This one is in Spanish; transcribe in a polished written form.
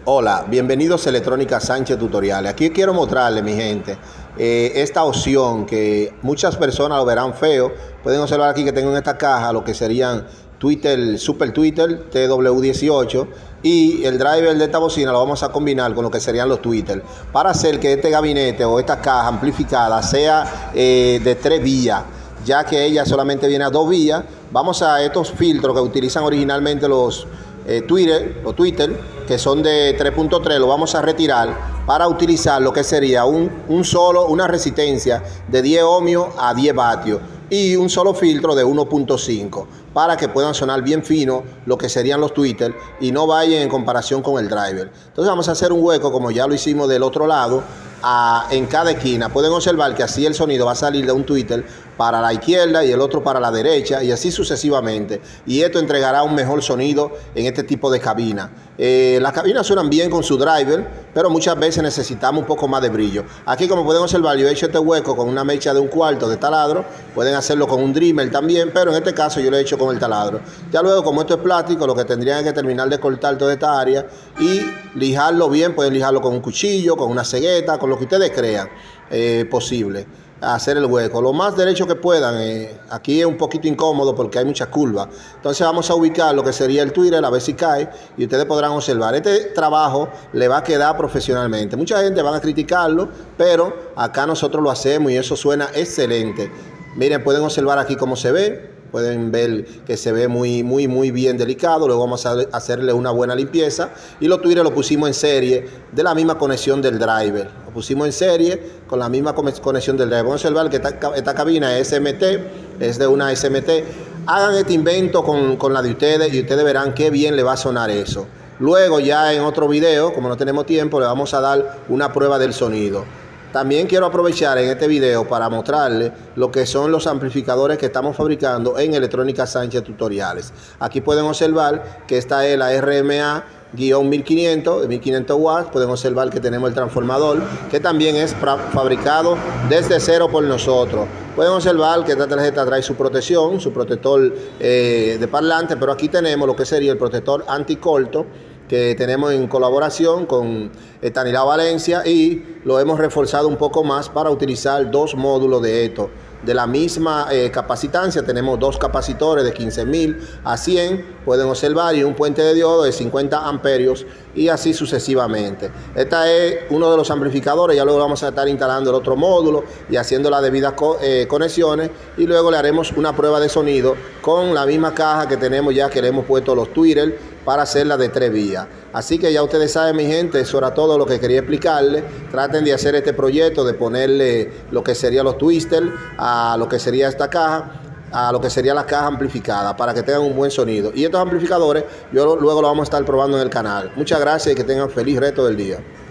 Hola, bienvenidos a Electrónica Sánchez Tutoriales. Aquí quiero mostrarles, mi gente, esta opción que muchas personas lo verán feo. Pueden observar aquí que tengo en esta caja lo que serían Twitter, Super Twitter TW18, y el driver de esta bocina lo vamos a combinar con lo que serían los Twitter para hacer que este gabinete o esta caja amplificada sea de 3 vías, ya que ella solamente viene a 2 vías. Vamos a estos filtros que utilizan originalmente los Twitter, que son de 3.3, lo vamos a retirar para utilizar lo que sería una resistencia de 10 ohmios a 10 vatios y un solo filtro de 1.5 para que puedan sonar bien fino lo que serían los Twitter y no vayan en comparación con el driver. Entonces vamos a hacer un hueco, como ya lo hicimos del otro lado, en cada esquina. Pueden observar que así el sonido va a salir de un Twitter para la izquierda y el otro para la derecha, y así sucesivamente, y esto entregará un mejor sonido en este tipo de cabina. Las cabinas suenan bien con su driver, pero muchas veces necesitamos un poco más de brillo. Aquí, como pueden observar, yo he hecho este hueco con una mecha de 1/4 de taladro. Pueden hacerlo con un Dremel también, pero en este caso yo lo he hecho con el taladro. Ya luego, como esto es plástico, lo que tendrían es que terminar de cortar toda esta área y lijarlo bien. Pueden lijarlo con un cuchillo, con una cegueta, con lo que ustedes crean posible, hacer el hueco lo más derecho que puedan. Aquí es un poquito incómodo porque hay muchas curvas. Entonces vamos a ubicar lo que sería el Twitter, a ver si cae, y ustedes podrán observar. Este trabajo le va a quedar profesionalmente. Mucha gente van a criticarlo, pero acá nosotros lo hacemos y eso suena excelente. Miren, pueden observar aquí cómo se ve. Pueden ver que se ve muy bien delicado. Luego vamos a hacerle una buena limpieza. Y los Twitter lo pusimos en serie de la misma conexión del driver. Lo pusimos en serie con la misma conexión del driver. Vamos a observar que esta cabina es SMT, es de una SMT. Hagan este invento con la de ustedes y ustedes verán qué bien le va a sonar eso. Luego, ya en otro video, como no tenemos tiempo, le vamos a dar una prueba del sonido. También quiero aprovechar en este video para mostrarles lo que son los amplificadores que estamos fabricando en Electrónica Sánchez Tutoriales. Aquí pueden observar que esta es la RMA-1500 de 1500 watts. Pueden observar que tenemos el transformador, que también es fabricado desde cero por nosotros. Pueden observar que esta tarjeta trae su protección, su protector de parlante, pero aquí tenemos lo que sería el protector anticorto, que tenemos en colaboración con Etanilao Valencia, y lo hemos reforzado un poco más para utilizar 2 módulos de esto. De la misma capacitancia, tenemos 2 capacitores de 15.000 a 100, pueden observar, y un puente de diodo de 50 amperios, y así sucesivamente. Este es uno de los amplificadores. Ya luego vamos a estar instalando el otro módulo y haciendo las debidas conexiones, y luego le haremos una prueba de sonido con la misma caja que tenemos, ya que le hemos puesto los Twitter para hacerla de 3 vías. Así que ya ustedes saben, mi gente, eso era todo lo que quería explicarles. Traten de hacer este proyecto, de ponerle lo que sería los Twister a lo que sería esta caja, a lo que sería la caja amplificada, para que tengan un buen sonido. Y estos amplificadores yo luego lo vamos a estar probando en el canal. Muchas gracias y que tengan feliz resto del día.